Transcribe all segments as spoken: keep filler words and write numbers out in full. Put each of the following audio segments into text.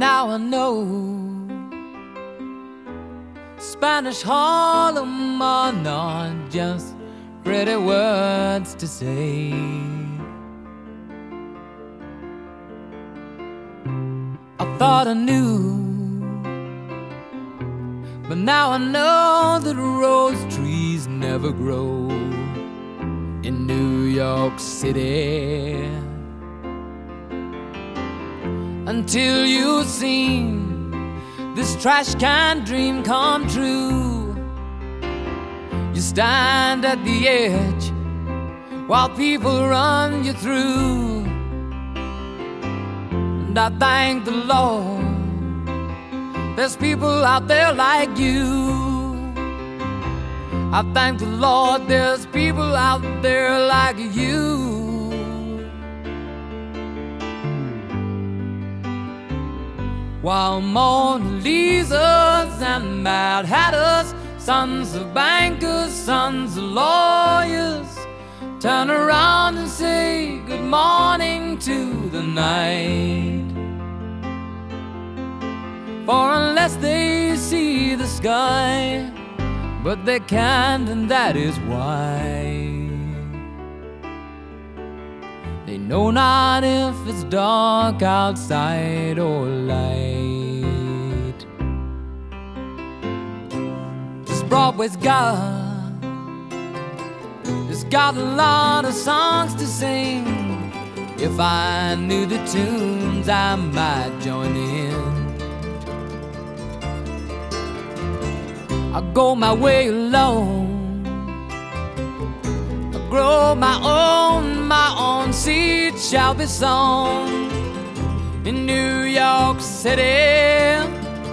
now I know Spanish Harlem are not just pretty words to say. I thought I knew, but now I know that rose trees never grow in New York City until you've seen this trash can dream come true. You stand at the edge while people run you through. And I thank the Lord there's people out there like you. I thank the Lord there's people out there like you. While Mona Lisas and Mad Hatters, sons of bankers, sons of lawyers, turn around and say good morning to the night. For unless they see the sky, but they can't, and that is why they know not if it's dark outside or light. This Broadway's got, it's got a lot of songs to sing. If I knew the tunes, I might join in. I go my way alone, I grow my own, my own seed shall be sown in New York City.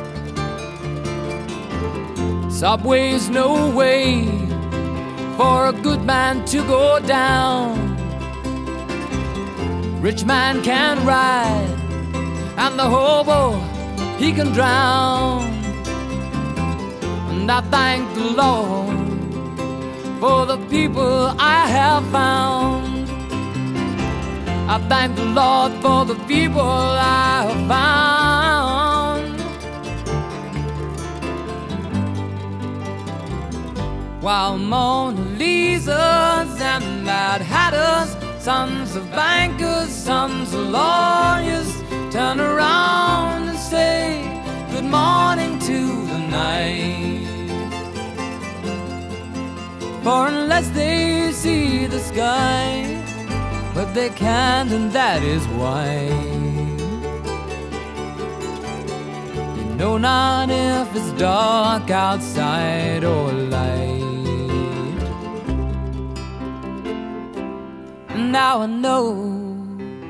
Subway's no way for a good man to go down. Rich man can ride, and the hobo, he can drown. And I thank the Lord for the people I have found. I thank the Lord for the people I have found. While Mona Lisas and Mad Hatters, sons of bankers, sons of lawyers, turn around and say good morning to the night. For unless they see the sky, but they can't, and that is why they know not if it's dark outside or light. And now I know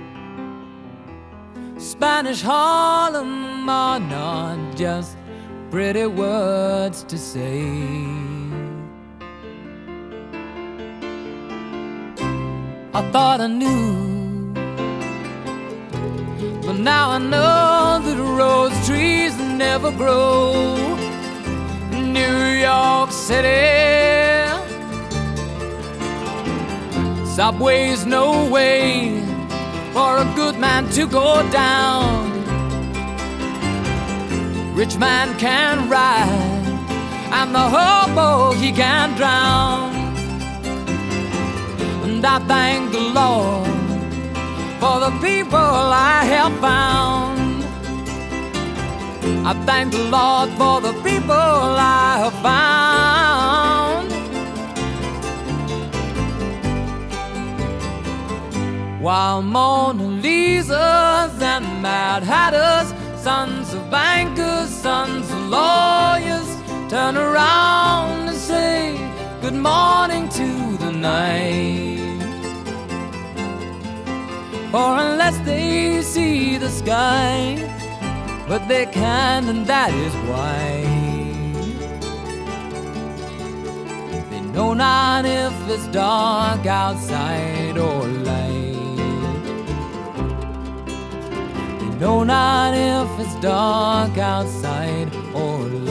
Spanish Harlem are not just pretty words to say. I thought I knew, but now I know that rose trees never grow in New York City. Subway's no way for a good man to go down. Rich man can ride, and the hobo, he can drown. And I thank the Lord for the people I have found. I thank the Lord for the people I have found. While Mona Lisas and Mad Hatters, sons of bankers, sons of lawyers, turn around and say good morning to the night. For unless they see the sky, but they can, and that is why they know not if it's dark outside or light. They know not if it's dark outside or light.